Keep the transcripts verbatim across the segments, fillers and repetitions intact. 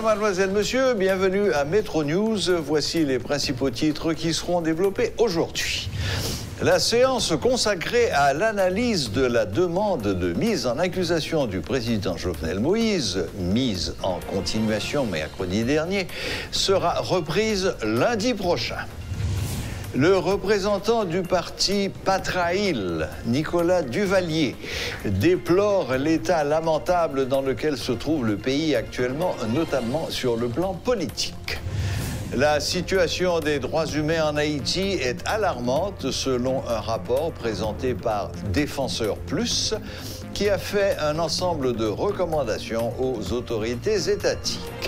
Mesdames, Mademoiselles, Messieurs, bienvenue à Métro News. Voici les principaux titres qui seront développés aujourd'hui. La séance consacrée à l'analyse de la demande de mise en accusation du président Jovenel Moïse, mise en continuation mercredi dernier, sera reprise lundi prochain. Le représentant du parti Patraïl, Nicolas Duvalier, déplore l'état lamentable dans lequel se trouve le pays actuellement, notamment sur le plan politique. La situation des droits humains en Haïti est alarmante selon un rapport présenté par Défenseur Plus, qui a fait un ensemble de recommandations aux autorités étatiques.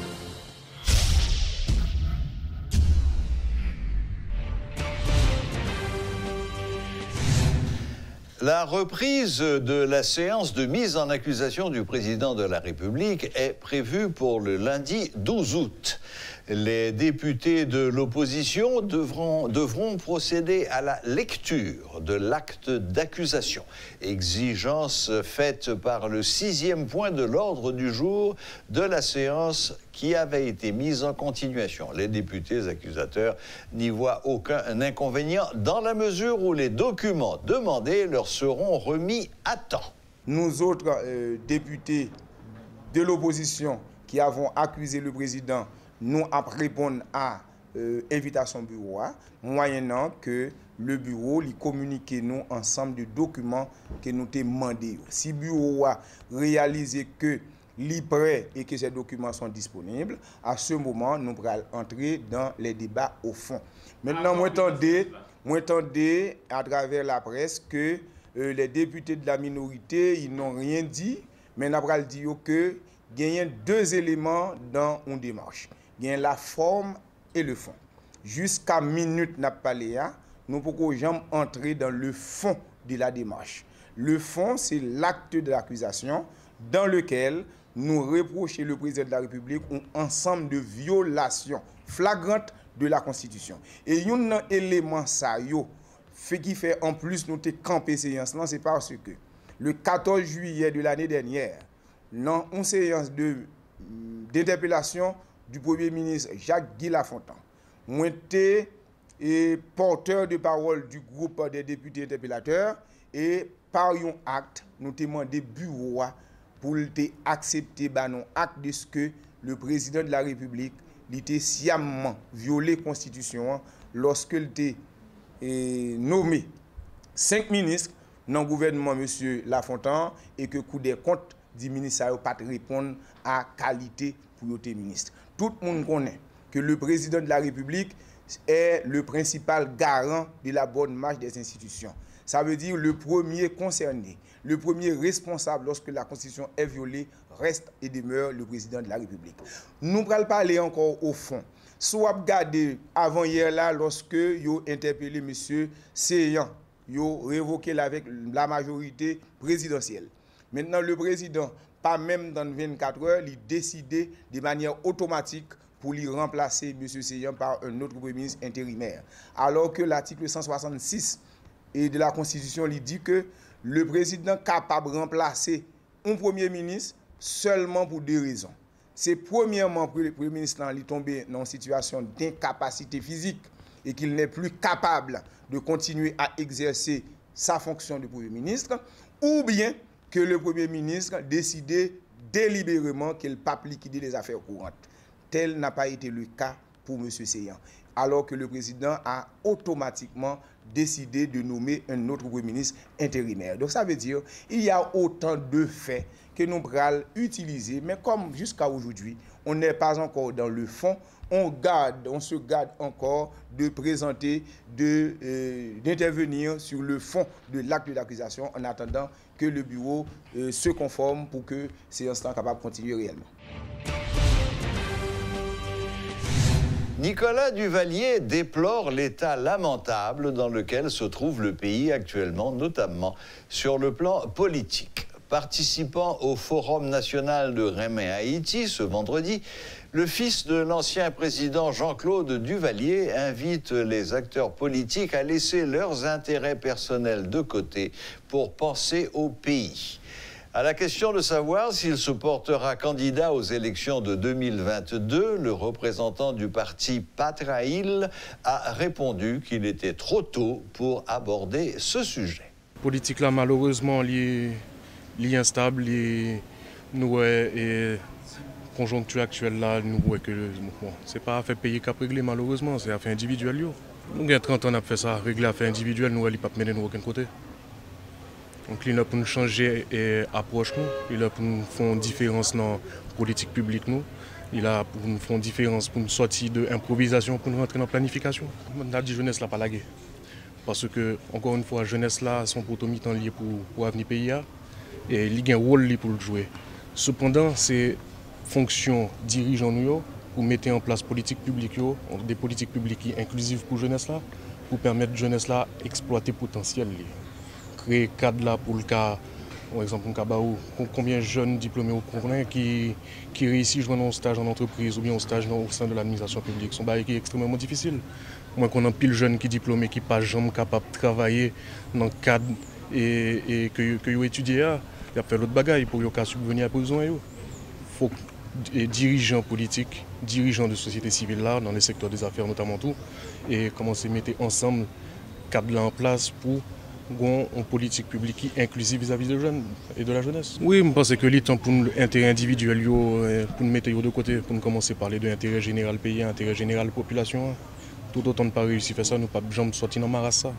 La reprise de la séance de mise en accusation du président de la République est prévue pour le lundi douze août. Les députés de l'opposition devront, devront procéder à la lecture de l'acte d'accusation, exigence faite par le sixième point de l'ordre du jour de la séance qui avait été mise en continuation. Les députés accusateurs n'y voient aucun inconvénient dans la mesure où les documents demandés leur seront remis à temps. Nous autres euh, députés de l'opposition qui avons accusé le président, nous répondons à l'invitation euh, bureau, moyennant que le bureau lui communique nous ensemble de documents que nous avons demandé. Si le bureau a réalisé que l'est prêt et que ces documents sont disponibles, à ce moment, nous pourrons entrer dans les débats au fond. Maintenant, moi, j'entendais à travers la presse que euh, les députés de la minorité, ils n'ont rien dit, mais nous avons dit que il y a deux éléments dans une démarche. Il y a la forme et le fond. Jusqu'à minute n'a pas parlé, nous ne pouvons jamais entrer dans le fond de la démarche. Le fond, c'est l'acte de l'accusation dans lequel nous reprochons le président de la République un ensemble de violations flagrantes de la Constitution. Et un élément ça, yo, fait qui fait en plus nous te camper séance, c'est parce que le quatorze juillet de l'année dernière, dans une séance d'interpellation du Premier ministre Jacques-Guy Lafontaine, moi j'étais porteur de parole du groupe des députés interpellateurs et par un acte, nous demandons bureau pour accepter bah, non acte de ce que le président de la République était sciemment violé la Constitution lorsque il était nommé cinq ministres dans le gouvernement M. Lafontaine et que coup des comptes du ministère n'a pas répondre à qualité pour être ministre. Tout le monde connaît que le président de la République est le principal garant de la bonne marche des institutions. Ça veut dire le premier concerné, le premier responsable lorsque la Constitution est violée reste et demeure le président de la République. Nous allons parler encore au fond. Soit regardez avant hier là lorsque yo interpellé M. Seyan, yo révoqué avec la majorité présidentielle. Maintenant le président, pas même dans vingt-quatre heures, il décidé de manière automatique pour lui remplacer M. Seyan par un autre premier ministre intérimaire. Alors que l'article cent soixante-six et de la Constitution lui dit que le président est capable de remplacer un premier ministre seulement pour deux raisons. C'est premièrement que le premier ministre est tombé dans une situation d'incapacité physique et qu'il n'est plus capable de continuer à exercer sa fonction de premier ministre, ou bien que le premier ministre a décidé délibérément qu'il ne peut pas liquider les affaires courantes. Tel n'a pas été le cas pour M. Seyan, alors que le président a automatiquement décidé de nommer un autre premier ministre intérimaire. Donc ça veut dire qu'il y a autant de faits que nous pourrons utiliser, mais comme jusqu'à aujourd'hui, on n'est pas encore dans le fond, on garde, on se garde encore de présenter, de, euh, d'intervenir sur le fond de l'acte d'accusation en attendant que le bureau euh, se conforme pour que ces instants capables de continuer réellement. Nicolas Duvalier déplore l'état lamentable dans lequel se trouve le pays actuellement, notamment sur le plan politique. Participant au Forum national de Ray-Haïti ce vendredi, le fils de l'ancien président Jean-Claude Duvalier invite les acteurs politiques à laisser leurs intérêts personnels de côté pour penser au pays. À la question de savoir s'il se portera candidat aux élections de deux mille vingt-deux, le représentant du parti Patraïl a répondu qu'il était trop tôt pour aborder ce sujet. La politique là, malheureusement, est instable et nous et conjoncture actuelle là, nous voyons que bon, c'est pas à faire payer qu'à régler malheureusement, c'est à faire individuel. Yo. Nous avons trente ans à faire ça, régler à faire individuel, nous ne pouvons pas mener de aucun côté. Donc il est là pour nous changer l'approche, il est là pour nous faire une différence dans la politique publique, nous. Il est là pour nous faire une différence, pour nous sortir de l'improvisation, pour nous rentrer dans la planification. On a dit jeunesse là, pas la guerre. Parce que, encore une fois, la jeunesse là, son potomitan lié pour, pour l'avenir pays et il a un rôle pour le jouer. Cependant, c'est fonction dirigeants nous pour mettre en place politique publique, des politiques publiques inclusives pour la jeunesse là, pour permettre à la jeunesse là d'exploiter le potentiel. Créer cadre là pour le cas, par exemple, combien de jeunes diplômés au Congrès qui, qui réussissent à jouer un stage en entreprise ou bien un stage au sein de l'administration publique. C'est un bail qui est extrêmement difficile. Moi, qu'on a pile jeunes qui diplômés qui ne sont pas jamais capables de travailler dans le cadre et, et que qu'ils étudient, il y a fait l'autre bagaille pour qu'ils subvenir à besoin. Il faut que les dirigeants politiques, dirigeants de société civile là, dans les secteurs des affaires notamment tout, et commencer à mettre ensemble cadre là en place pour une politique publique inclusive vis-à-vis des jeunes et de la jeunesse. Oui, je pense que le temps pour l'intérêt individuel, pour nous mettre de côté, pour nous commencer à parler de l'intérêt général pays, l'intérêt général de la population. Tout autant de pas réussir à faire ça, nous ne pouvons pas jamais sortir dans Marassa.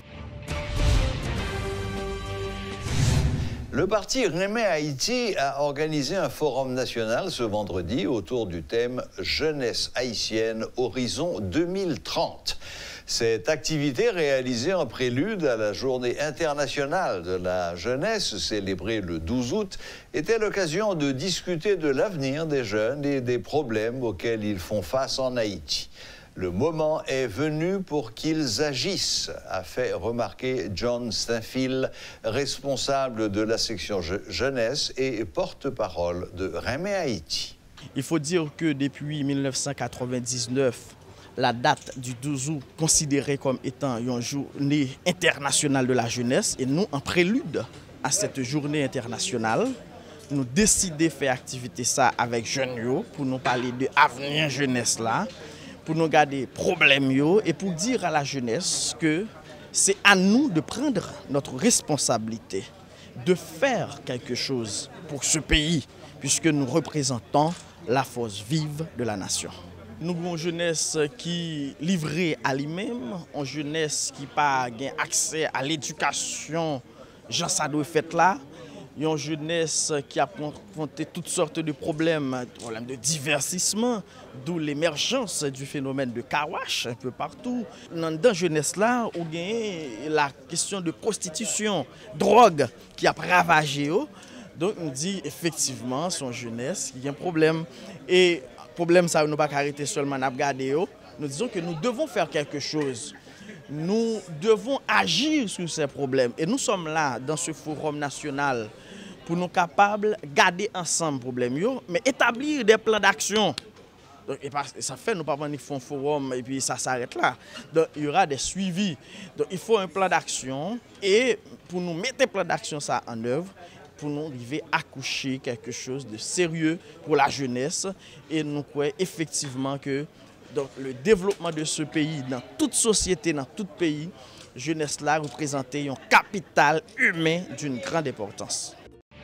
Le parti Remets Haïti a organisé un forum national ce vendredi autour du thème Jeunesse haïtienne Horizon deux mille trente. Cette activité, réalisée en prélude à la Journée internationale de la jeunesse, célébrée le douze août, était l'occasion de discuter de l'avenir des jeunes et des problèmes auxquels ils font face en Haïti. Le moment est venu pour qu'ils agissent, a fait remarquer John Stainfield, responsable de la section jeunesse et porte-parole de Remets Haïti. Il faut dire que depuis mille neuf cent quatre-vingt-dix-neuf, la date du douze août considérée comme étant une journée internationale de la jeunesse. Et nous, en prélude à cette journée internationale, nous décidons de faire activité ça avec jeunes pour nous parler de l'avenir jeunesse là, pour nous garder problèmes et pour dire à la jeunesse que c'est à nous de prendre notre responsabilité, de faire quelque chose pour ce pays, puisque nous représentons la force vive de la nation. Nous avons une jeunesse qui est livrée à lui-même, une jeunesse qui n'a pas accès à l'éducation, Jean Sado fait là, une jeunesse qui a confronté toutes sortes de problèmes, problèmes de divertissement, d'où l'émergence du phénomène de kawash un peu partout. Dans la jeunesse là, où il y a la question de prostitution, drogue qui a ravagé. Donc on dit effectivement, son jeunesse, il y a un problème. Et le problème, ça ne va pas arrêter seulement à regarder. Nous disons que nous devons faire quelque chose. Nous devons agir sur ces problèmes. Et nous sommes là, dans ce forum national, pour nous capables de garder ensemble les problèmes, mais établir des plans d'action. Et ça fait, nous ne pouvons pas faire un forum et puis ça s'arrête là. Donc il y aura des suivis. Donc il faut un plan d'action. Et pour nous mettre un plan d'action ça en œuvre, pour nous arriver à accoucher quelque chose de sérieux pour la jeunesse. Et nous croyons effectivement que donc, le développement de ce pays, dans toute société, dans tout pays, jeunesse là représentait un capital humain d'une grande importance.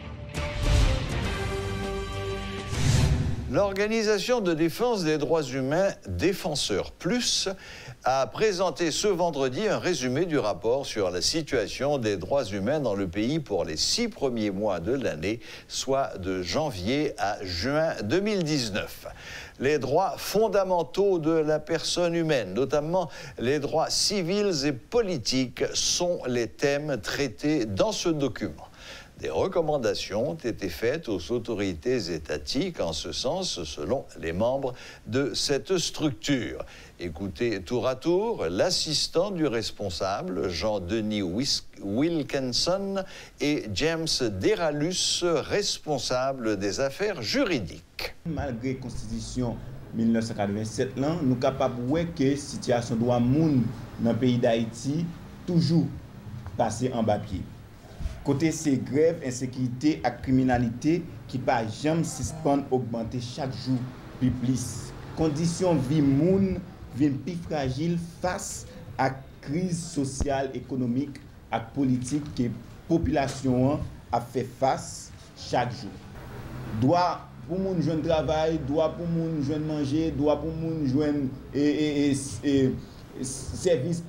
L'Organisation de défense des droits humains Défenseurs Plus a présenté ce vendredi un résumé du rapport sur la situation des droits humains dans le pays pour les six premiers mois de l'année, soit de janvier à juin deux mille dix-neuf. Les droits fondamentaux de la personne humaine, notamment les droits civils et politiques, sont les thèmes traités dans ce document. Des recommandations ont été faites aux autorités étatiques en ce sens, selon les membres de cette structure. Écoutez tour à tour l'assistant du responsable, Jean-Denis Wilkinson, et James Deralus, responsable des affaires juridiques. Malgré la Constitution mille neuf cent quatre-vingt-sept, là, nous sommes capables de voir que la situation de moun dans le pays d'Haïti toujours passée en bas pied. Côté c'est grève, insécurité et criminalité qui pas jamais suspendre augmenter chaque jour plus plus. Conditions vie moun viennent plus fragile face à crise sociale, économique et politique que la population a fait face chaque jour. Doit pour moun joindre travail, doit pour moun joindre manger, doit pour moun joindre et, et, et, et service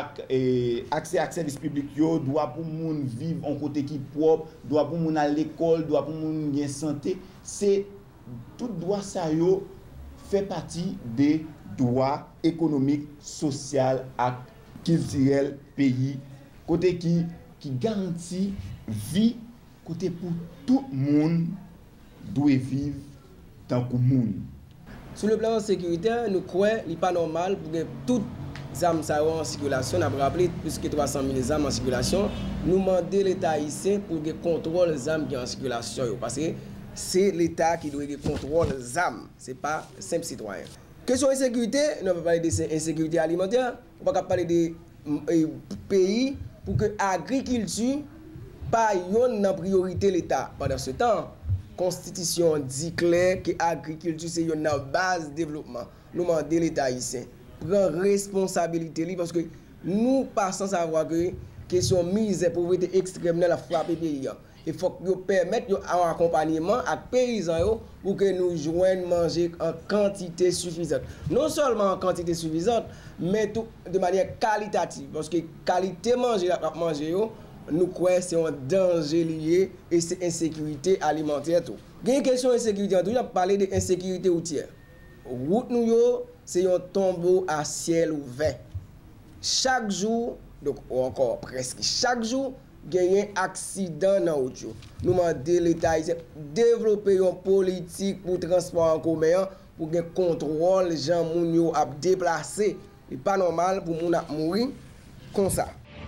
et accès à service public yo, doit pour moun vivre en côté qui propre, doit pour moun à l'école, doit pour moun bien santé. C'est tout droit ça yo fait partie des droits économiques, sociaux et culturels pays côté qui qui garantit vie côté pour tout le monde doit vivre tant que monde. Sur le plan sécuritaire, nous croyons qu'il n'est pas normal pour que toutes les armes en circulation, on a rappelé plus que trois cent mille armes en circulation, nous demandons l'État haïtien pour qu'il contrôle les armes qui sont en circulation. Parce que c'est l'État qui doit contrôler les armes, ce n'est pas un simple citoyen. Question insécurité, nous ne pouvons pas parler d'insécurité alimentaire, on ne peut pas parler des pays pour que l'agriculture pas une priorité l'État. Pendant ce temps, la Constitution dit clair que l'agriculture c'est une base de développement. Nous demandons l'État haïtien prendre responsabilité parce que nous passons à savoir que question misère pauvreté extrême dans la frappe pays. Il faut que nous permettions un accompagnement à paysans pour que nous joignions manger en quantité suffisante. Non seulement en quantité suffisante, mais tout de manière qualitative. Parce que qualité manger, manger nous croyons que c'est un danger lié et c'est insécurité alimentaire. Il y a une question d'insécurité, on a parlé d'insécurité routière. Route nous, c'est un tombeau à ciel ouvert. Chaque jour, donc encore presque chaque jour, il y a un accident dans la route. Nous demandons l'État de développer une politique pour le transport en commun, pour que contrôle les gens qui à déplacer. Ce n'est pas normal pour les gens mourir comme ça.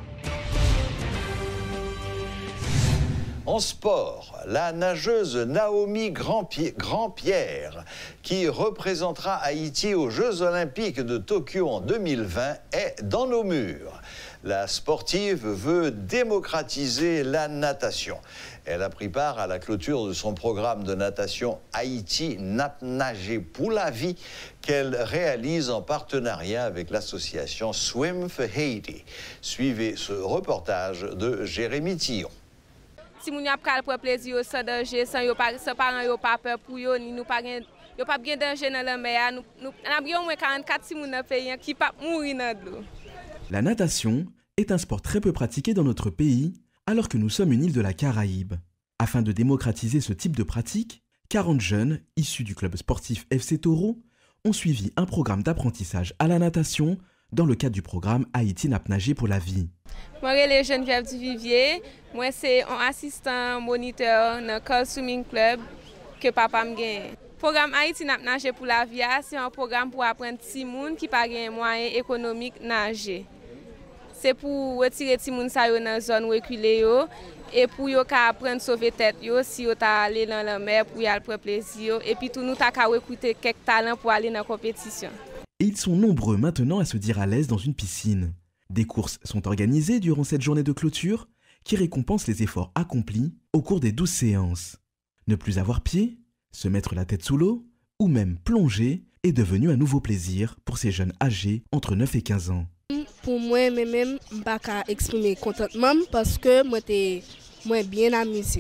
En sport, la nageuse Naomi Grandpierre, qui représentera Haïti aux Jeux Olympiques de Tokyo en deux mille vingt, est dans nos murs. La sportive veut démocratiser la natation. Elle a pris part à la clôture de son programme de natation Haïti Nap Nager pour la vie qu'elle réalise en partenariat avec l'association Swim for Haiti. Suivez ce reportage de Jérémy Tillon. Si moun ap kal pour plaisir sans danger, sans yo pas sans parents yo pas peur pour yo ni nous pas gen yo pas bien danger dans la mer, nous nous on a bien moins quarante-quatre si moun dans pays qui pas mourir dans l'eau. La natation est un sport très peu pratiqué dans notre pays alors que nous sommes une île de la Caraïbe. Afin de démocratiser ce type de pratique, quarante jeunes issus du club sportif F C Taureau ont suivi un programme d'apprentissage à la natation dans le cadre du programme Haïti Nap Nager pour la vie. Moi, je suis Geneviève Duvivier. Moi, c'est un assistant moniteur dans le Col Swimming Club que papa me gagne. Le programme Haïti Nap Nager pour la vie, c'est un programme pour apprendre les gens qui n'ont pas de moyens économiques de nager. C'est pour retirer les gens dans la zone reculée et pour apprendre à sauver la tête si ils sont allés dans la mer pour y aller pour plaisir. Et puis, tout nous avons recruté quelques talents pour aller dans la compétition. Et ils sont nombreux maintenant à se dire à l'aise dans une piscine. Des courses sont organisées durant cette journée de clôture qui récompensent les efforts accomplis au cours des douze séances. Ne plus avoir pied, se mettre la tête sous l'eau ou même plonger est devenu un nouveau plaisir pour ces jeunes âgés entre neuf et quinze ans. Pour moi, même, je ne peux pas exprimer contentement parce que moi, je suis bien amusé.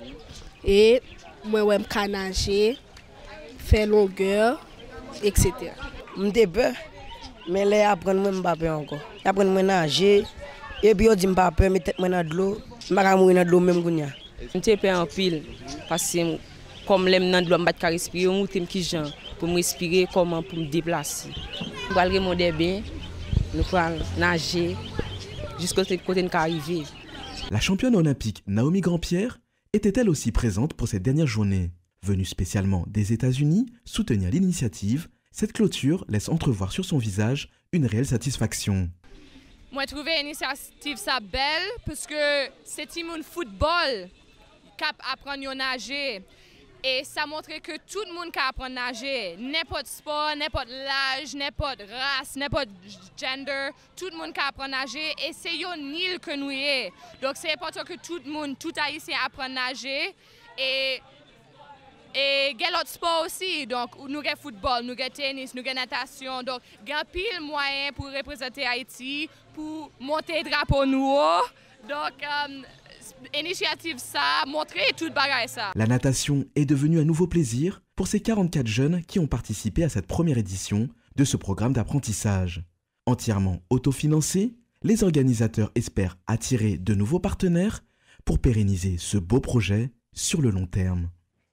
Et moi, je peux nager, faire longueur, et cetera. Je suis peur, mais là, apprendre moi pas peur encore. Apprendre moi nager et puis je dis pas peur, mettre moi dans l'eau, je vais mourir dans l'eau même gounya. Je suis peur en pile parce que comme l'aime dans l'eau, je ne peux pas respirer, je suis qui gens pour me respirer comment pour me déplacer. Je vais remonter bien, nous allons nager jusqu'au côté de arriver. La championne olympique Naomi Grandpierre était elle aussi présente pour cette dernière journée. Venue spécialement des États-Unis soutenir l'initiative, cette clôture laisse entrevoir sur son visage une réelle satisfaction. Moi, je trouve l'initiative ça belle parce que c'est un football cap apprendre à nager. Et ça montre que tout le monde peut apprendre à nager. N'importe sport, n'importe l'âge, n'importe race, n'importe gender, tout le monde peut apprendre à nager. Et c'est une île que nous sommes. Donc c'est important que tout le monde, tout haïtien apprenne à nager. Et Et il y a d'autres sports aussi, donc nous avons football, nous avons tennis, nous avons natation, donc il y a pile moyen pour représenter Haïti, pour monter le drapeau nous. Donc, euh, initiative ça, montrer tout le bagage ça. La natation est devenue un nouveau plaisir pour ces quarante-quatre jeunes qui ont participé à cette première édition de ce programme d'apprentissage. Entièrement autofinancé, les organisateurs espèrent attirer de nouveaux partenaires pour pérenniser ce beau projet sur le long terme.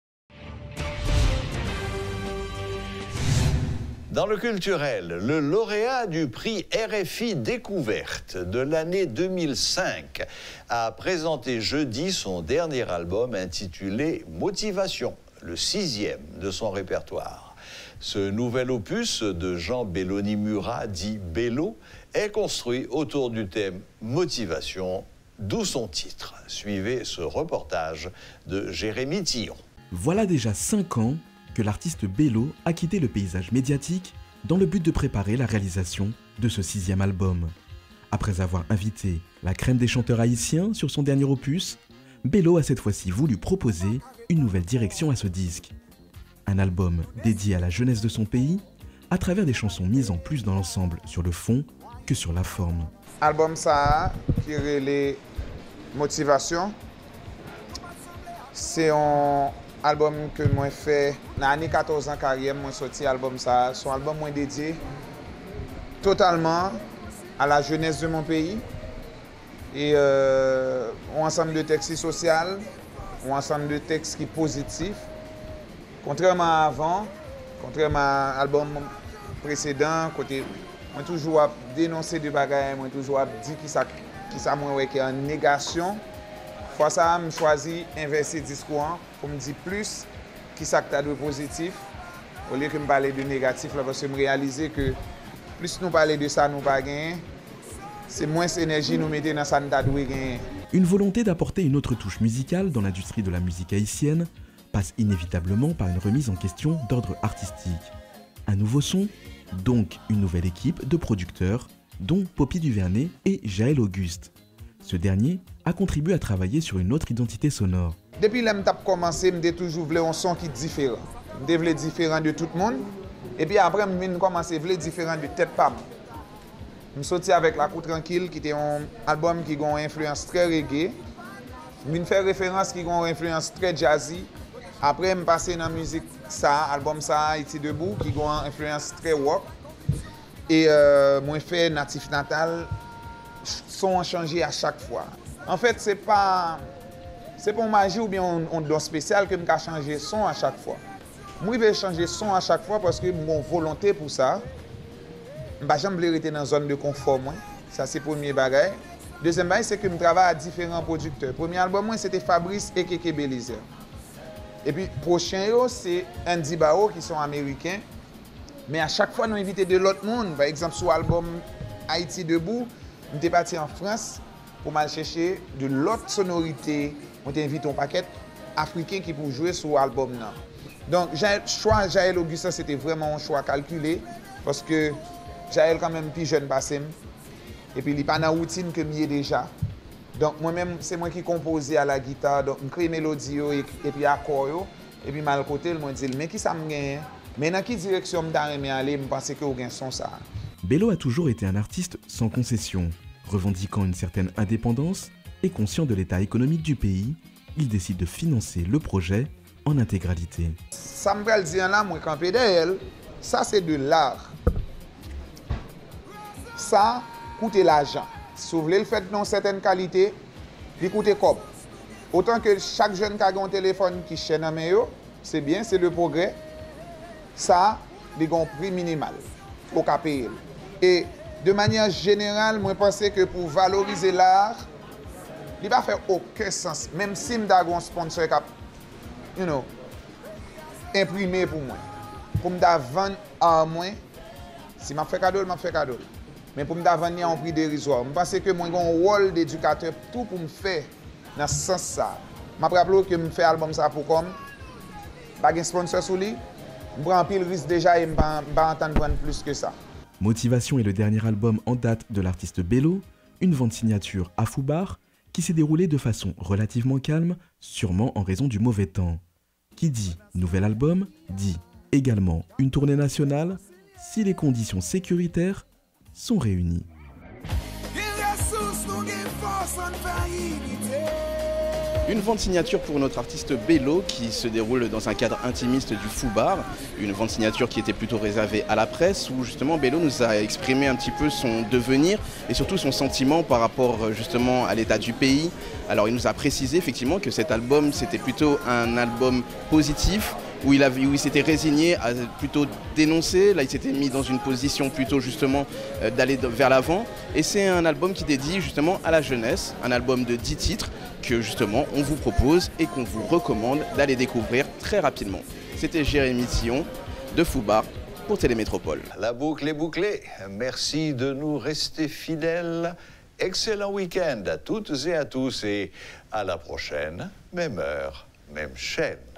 Dans le culturel, le lauréat du prix R F I Découverte de l'année deux mille cinq a présenté jeudi son dernier album intitulé Motivation, le sixième de son répertoire. Ce nouvel opus de Jean Belloni Murat, dit Bello, est construit autour du thème Motivation, d'où son titre. Suivez ce reportage de Jérémy Tillon. Voilà déjà cinq ans que l'artiste Bello a quitté le paysage médiatique dans le but de préparer la réalisation de ce sixième album. Après avoir invité la crème des chanteurs haïtiens sur son dernier opus, Bello a cette fois-ci voulu proposer une nouvelle direction à ce disque. Un album dédié à la jeunesse de son pays, à travers des chansons mises en plus dans l'ensemble sur le fond que sur la forme. Album ça, qui est les motivations, c'est un album que moi fait dans l'année quatorze ans carrière, moi sorti album ça, son album moi dédié totalement à la jeunesse de mon pays et euh, un ensemble de textes sociaux, un ensemble de textes qui positifs. Contrairement à avant, contrairement à l'album précédent, côté moi toujours dénoncer des bagages, moi toujours dit qui ça qui ça moi qui est en négation. Fois ça, je choisi inverser le discours pour me dire plus qui ça que de positif au lieu que me parler de négatif là, parce que je réaliser que plus nous parler de ça nous pas gagner, c'est moins d'énergie nous mettons dans ça nous doit gagner. Une volonté d'apporter une autre touche musicale dans l'industrie de la musique haïtienne passe inévitablement par une remise en question d'ordre artistique. Un nouveau son, donc une nouvelle équipe de producteurs, dont Poppy Duvernay et Jaël Auguste. Ce dernier a contribué à travailler sur une autre identité sonore. Depuis que j'ai commencé, j'ai toujours voulu un son qui est différent. Je voulais différent de tout le monde. Et puis après, j'ai commencé à vouloir différent de tête pam. Je suis sorti avec La Coup Tranquille, qui était un album qui a une influence très reggae. Je fais référence qui a une influence très jazzy. Après, je suis passé dans la musique, ça, album ça, Haïti Debout, qui a une influence très rock. Et euh, moi, je fais Natif Natal. Sont changés à chaque fois. En fait, c'est pas c'est pas une magie ou bien un don spécial que je changer son à chaque fois. Moi, je vais changer son à chaque fois parce que mon volonté pour ça. Je ne vais jamais rester dans une zone de confort. Moi. Ça, c'est le premier bagage. Deuxième bagage, c'est que je travaille à différents producteurs. Le premier album, c'était Fabrice et Keke Belizer. Et puis, le prochain, c'est Andy Bao, qui sont américains. Mais à chaque fois, nous invitons de l'autre monde. Par exemple, sur l'album Haïti Debout, je suis parti en France pour aller chercher de l'autre sonorité. On t'invite un paquet africain qui peut jouer sur l'album. Donc, le choix de Jaël Auguste, c'était vraiment un choix calculé parce que Jaël quand même plus jeune passé. Et puis, il n'est pas dans la routine que je déjà. Donc, moi-même, c'est moi qui compose à la guitare. Donc, je crée mélodie et, et puis accord. Et puis, mal côté, je me dis, mais qui ça me gagne? Mais dans quelle direction je vais aller? Je pense que j'ai un son ça. Bello a toujours été un artiste sans concession. Revendiquant une certaine indépendance et conscient de l'état économique du pays, il décide de financer le projet en intégralité. Ça me va dire là, moi, campé derrière, ça c'est de l'art. Ça coûte l'argent. Si vous voulez le faire dans certaines qualités, il coûte comme. Autant que chaque jeune qui a un téléphone qui chaîne à main, c'est bien, c'est le progrès. Ça, il a un prix minimal au K P L. Et de manière générale, moi, je pense que pour valoriser l'art, il ne va faire aucun sens. Même si je suis un sponsor qui a you know, imprimé pour moi. Pour me vendre à moi, si je fais cadeau, je fais cadeau. Mais pour me vendre à un prix dérisoire. Je pense que moi, j'ai un rôle d'éducateur tout pour me faire dans ce sens-là. Je me rappelle que je fais l'album ça pour comme pas de sponsor sur lui, je prends pile risque déjà et je ne vais pas entendre plus que ça. Motivation est le dernier album en date de l'artiste Bello, une vente signature à Foubar qui s'est déroulée de façon relativement calme, sûrement en raison du mauvais temps. Qui dit nouvel album, dit également une tournée nationale si les conditions sécuritaires sont réunies. Une vente signature pour notre artiste Bello qui se déroule dans un cadre intimiste du Foubar. Une vente signature qui était plutôt réservée à la presse où justement Bello nous a exprimé un petit peu son devenir et surtout son sentiment par rapport justement à l'état du pays. Alors il nous a précisé effectivement que cet album c'était plutôt un album positif où il, avait, où il s'était résigné à plutôt dénoncer. Là il s'était mis dans une position plutôt justement euh, d'aller vers l'avant. Et c'est un album qui dédie justement à la jeunesse, un album de dix titres que justement on vous propose et qu'on vous recommande d'aller découvrir très rapidement. C'était Jérémy Tillon de Foubar pour Télémétropole. La boucle est bouclée. Merci de nous rester fidèles. Excellent week-end à toutes et à tous et à la prochaine, même heure, même chaîne.